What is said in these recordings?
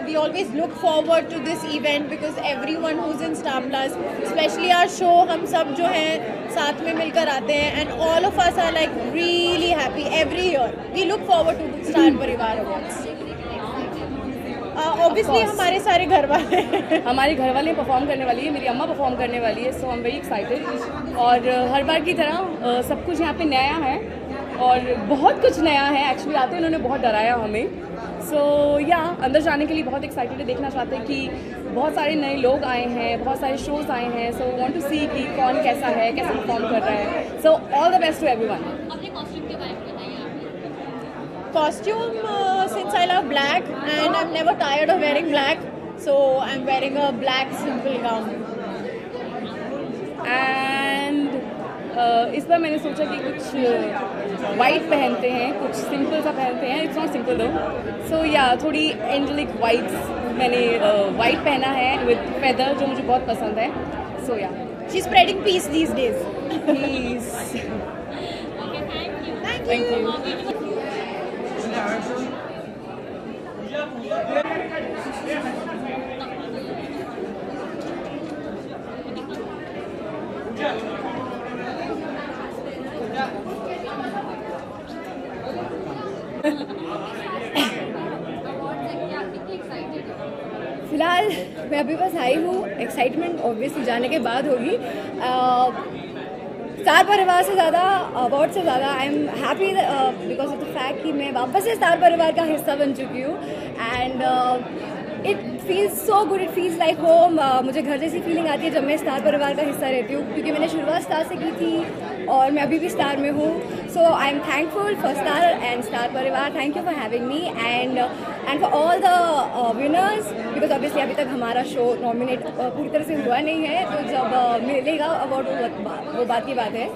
we always look forward to this event because everyone who's in Star Plus, especially our show, हम सब जो हैं साथ में मिलकर आते हैं and all of us are like really happy every year. We look forward to the Star Parivaar Awards. Obviously हमारे सारे घर वाले हमारे घर वाले परफॉर्म करने वाली है, मेरी अम्मा परफॉर्म करने वाली है, so I am very excited. और हर बार की तरह सब कुछ यहाँ पे नया है और बहुत कुछ नया है। एक्चुअली आते उन्होंने बहुत डराया हमें, सो या अंदर जाने के लिए बहुत एक्साइटेड है, देखना चाहते हैं कि बहुत सारे नए लोग आए हैं, बहुत सारे शोज आए हैं, सो वांट टू सी कि कौन कैसा है, कैसे परफॉर्म कर रहा है। So all the best to everyone. अपने कॉस्ट्यूम के बारे में बताइए। Costume, since I love black and I'm never tired of wearing black, so I'm wearing a black simple gown. And इस बार मैंने सोचा कि कुछ वाइट पहनते हैं, कुछ सिंपल सा पहनते हैं। इट्स नॉट सिंपल दो, सो या थोड़ी एंजेलिक वाइट्स मैंने वाइट पहना है विद फेदर, जो मुझे बहुत पसंद है। सो या She's spreading peace these days. Please. Thank you. फिलहाल मैं अभी बस आई हूँ। एक्साइटमेंट ऑब्वियसली जाने के बाद होगी। स्टार परिवार से ज़्यादा, अवार्ड से ज़्यादा I am happy because of the fact कि मैं वापस से स्टार परिवार का हिस्सा बन चुकी हूँ and it feels so good, it feels like home. मुझे घर जैसी फीलिंग आती है जब मैं स्टार परिवार का हिस्सा रहती हूँ, क्योंकि मैंने शुरुआत स्टार से की थी और मैं अभी भी स्टार में हूँ। So I am thankful for Star and Star Parivar. Thank you for having me and for all the winners, because obviously अभी तक हमारा शो नॉमिनेट पूरी तरह से हुआ नहीं है, तो जब मिलेगा अवार्ड वो बात की बात है।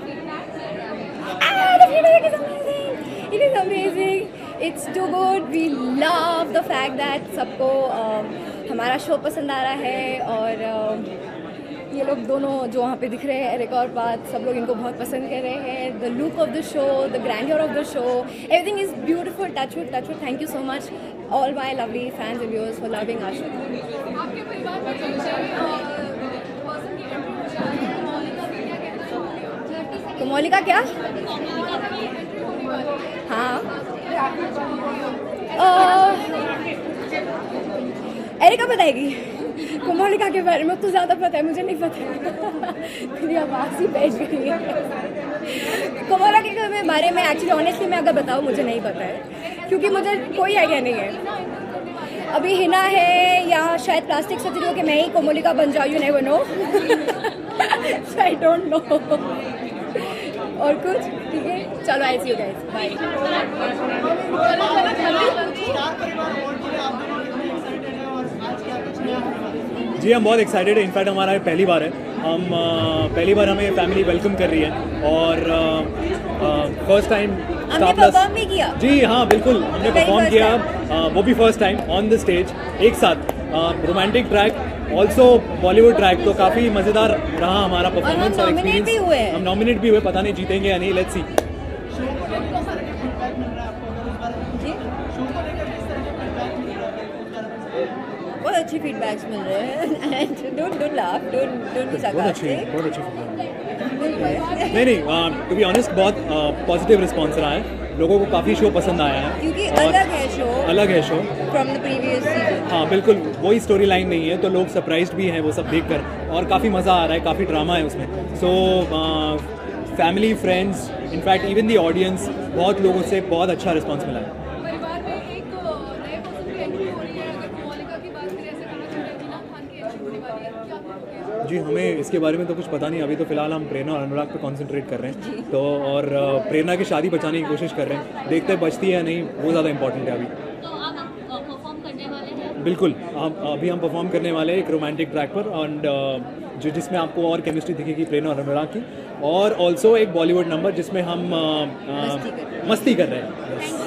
It is amazing. It's too good. We love the fact that सबको हमारा शो पसंद आ रहा है और ये लोग दोनों जो वहाँ पे दिख रहे हैं एरिक और बात, सब लोग इनको बहुत पसंद कर रहे हैं। The look of the show, the grandeur of the show, everything is beautiful. Touch wood, touch wood. Thank you so much, all my lovely fans and viewers, for loving our show. आपके परिवार में person की entry हो जाए, कोमोलिका भी क्या कहना है? कोमोलिका क्या? हाँ, एरिका बताएगी। कोमोलिका के बारे में तो ज़्यादा पता है, मुझे नहीं पता है। मेरी आवाज़ ही बैठ गई है। कोमोलिका के बारे में एक्चुअली ऑनेस्टली मैं अगर बताऊँ मुझे नहीं पता है, क्योंकि मुझे कोई आइडिया नहीं है। अभी हिना है या शायद प्लास्टिक सर्जरी हो कि मैं ही कोमोलिका बन जाऊँ, you never know. I don't know. और कुछ ठीक है, चलो I see you guys, bye. जी हम बहुत एक्साइटेड है। इनफैक्ट हमारा पहली बार है, हम पहली बार हमें फैमिली वेलकम कर रही है और फर्स्ट टाइम हमने परफॉर्म भी किया। जी हाँ बिल्कुल, हमने परफॉर्म किया, वो भी first time on the stage एक साथ। Romantic track, also Bollywood track, तो काफ़ी मज़ेदार रहा हमारा परफॉर्मेंस और एक्सपीरियंस। हम नॉमिनेट भी हुए, पता नहीं जीतेंगे या नहीं, लेट्स सी। बहुत अच्छी फीडबैक्स मिल रहे हैं and don't laugh, don't be sarcastic. बहुत अच्छी नहीं, टू बी ऑनेस्ट बहुत पॉजिटिव रिस्पॉन्स रहा है, लोगों को काफ़ी शो पसंद आया है, क्योंकि अलग है show from the previous season. हाँ बिल्कुल, वही स्टोरी लाइन नहीं है, तो लोग सरप्राइज्ड भी हैं वो सब देखकर, और काफ़ी मज़ा आ रहा है, काफ़ी ड्रामा है उसमें। So family, friends, in fact even the audience, बहुत लोगों से बहुत अच्छा रिस्पॉन्स मिला है। परिवार में एक नए पर्सन की एंट्री हो रही है, अगर कोमोलिका की बात करें, ऐसे कहना चाहिए जिना खान की एंट्री होने वाली है, क्या कहोगे? जी हमें इसके बारे में तो कुछ पता नहीं, अभी तो फिलहाल हम प्रेरणा और अनुराग पे कंसंट्रेट कर रहे हैं, तो और प्रेरणा की शादी बचाने की कोशिश कर रहे हैं, देखते हैं बचती है या नहीं, वो ज़्यादा इंपॉर्टेंट है अभी। तो आप परफॉर्म करने वाले हैं? बिल्कुल, अभी हम परफॉर्म करने वाले हैं एक रोमांटिक ट्रैक पर, एंड जिसमें आपको और केमिस्ट्री दिखेगी प्रेरणा और अनुराग की, और ऑल्सो एक बॉलीवुड नंबर जिसमें हम मस्ती कर रहे हैं।